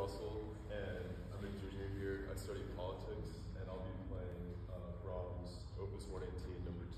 Russell, and I'm a junior here. I study politics, and I'll be playing Brahms' Opus 118, number 2.